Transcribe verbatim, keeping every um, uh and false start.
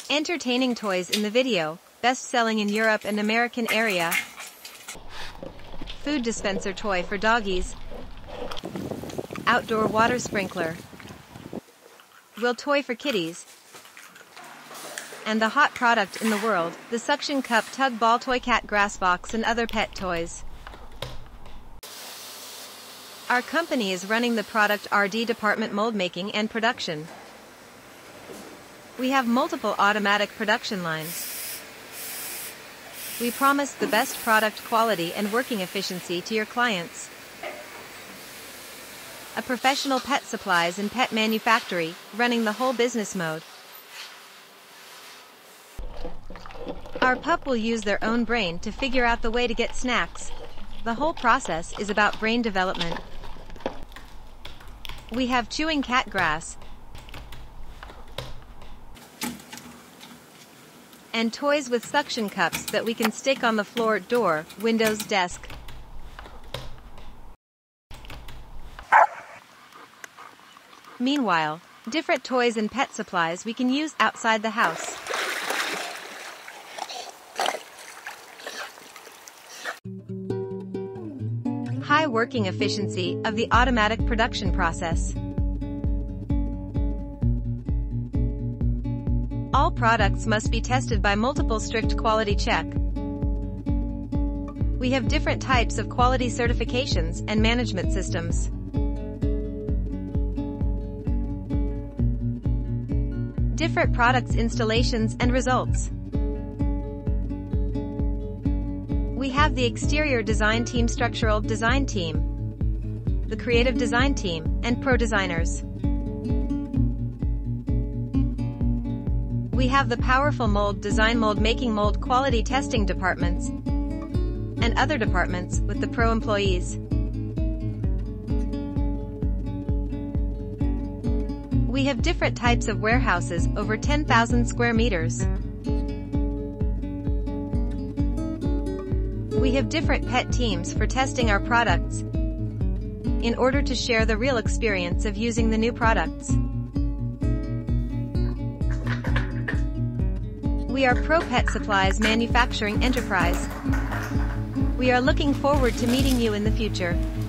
Entertaining toys in the video, best-selling in Europe and American area. Food dispenser toy for doggies. Outdoor water sprinkler. Will toy for kitties. And the hot product in the world, the suction cup tug ball toy, cat grass box and other pet toys. Our company is running the product R and D department, mold making and production. We have multiple automatic production lines. We promise the best product quality and working efficiency to your clients. A professional pet supplies and pet manufactory, running the whole business mode. Our pup will use their own brain to figure out the way to get snacks. The whole process is about brain development. We have chewing cat grass and toys with suction cups that we can stick on the floor, door, windows, desk. Meanwhile, different toys and pet supplies we can use outside the house. High working efficiency of the automatic production process. All products must be tested by multiple strict quality check. We have different types of quality certifications and management systems. Different products, installations and results. We have the exterior design team, structural design team, the creative design team, and pro designers. We have the powerful mold design, mold making, mold quality testing departments, and other departments with the pro employees. We have different types of warehouses, over ten thousand square meters. We have different pet teams for testing our products in order to share the real experience of using the new products. We are Pro Pet Supplies Manufacturing Enterprise. We are looking forward to meeting you in the future.